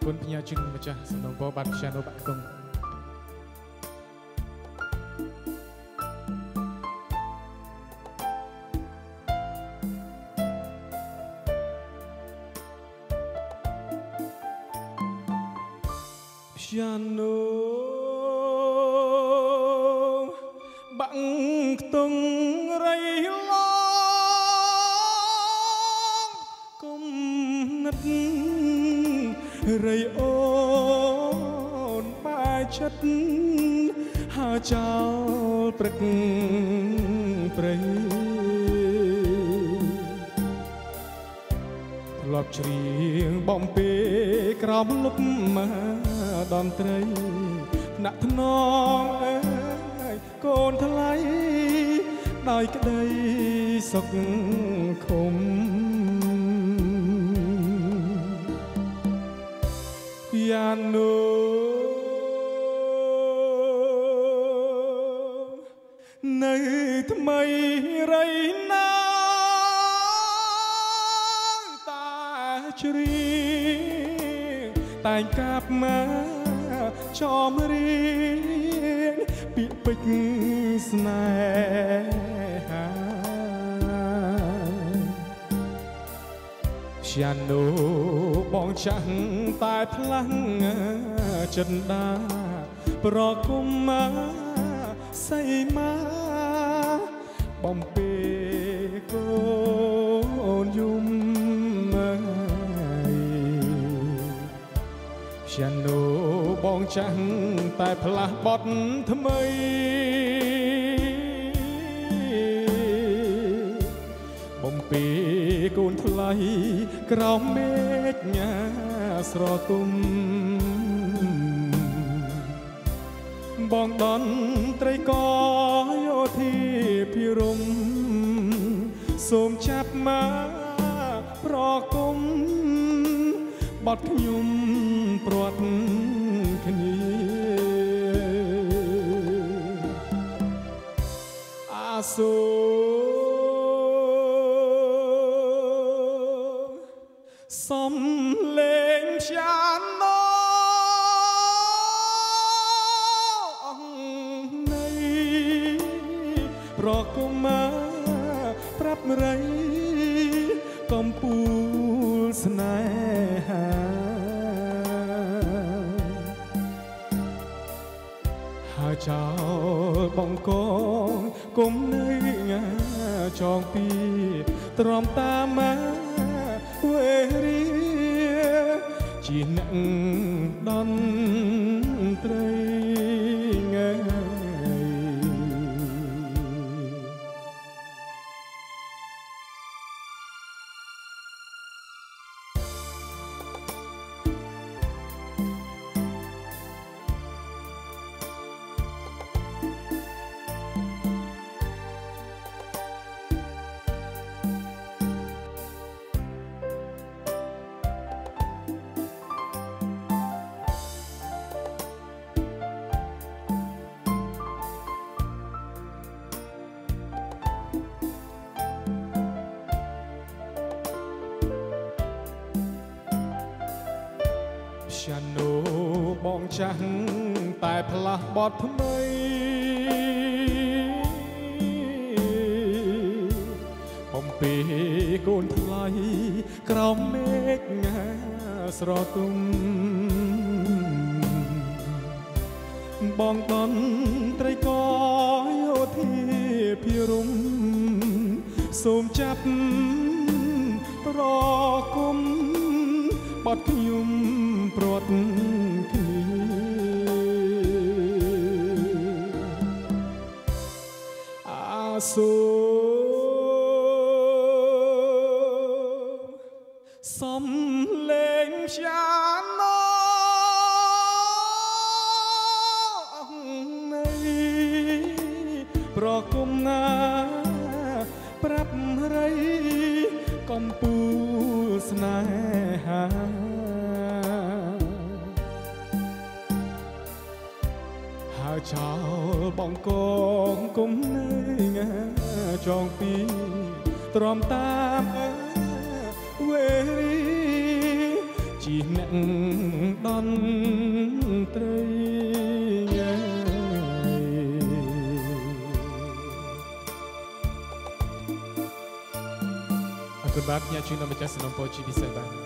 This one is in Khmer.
គុណផ្ញើជូនម្ចាស់សំណងពរបាត់ខ្យានុបាក់តុងខ្យានុបាក់តុងរៃឡងគុំនិតរៃអូនបាយចិត្តហើចោលព្រឹកព្រៃធ្លាប់ច្រៀងបំពេក្រោមលុបមកដំត្រីថ្នាក់ថ្នមអើយកូនថ្លៃដោយក្តីសុខខំយ៉ានូនៅថ្មីរៃណាតាច្រៀងតែងកាប់មកចំរៀងពាក្យពេចន៍ស្នេហាខ្យានូបងចាស់តែផ្លាំងចិនដាប្រគុំមកសៃមាបំពេកូនយំខ្យានូបងចាស់តែផ្លាស់បត់ថ្មីបំពេកូនថ្លៃក្រោមមេឃញ៉ាស្រទុំបងដនត្រីកយោធាភិរមសូមចាប់មកប្រគុំបត់ខ្ញុំព្រាត់គ្នាអាសូសំលេងផ្យាណោនៃប្រគុំមកប្រាប់រៃកំពូលស្នេហាហើយចោលបងកងគុំនៅងាចងពីទ្រាំតាមមកវេរីជាអ្នកដនត្រីងាខ្យានូបងចាស់តែផ្លាស់បត់ថ្មីបំពេកូនថ្លៃក្រោមមេឃញ៉ាស្រទុំបងដនត្រីកយោធាភិរមសូមចាប់ប្រគុំបត់ខ្ញុំព្រាត់គ្នាអាសូសំលេងផ្យាណោនៃប្រគុំណាប្រាប់រៃកំពូលស្នេហាហើយចោលបងកងគុំនៅងាចងពីទ្រាំតាមវេរីជាអ្នកដន្ត្រីអរគុណបាទខ្ញុំជួយនាំម្ចាស់សំណពរជាពិសេសបាទ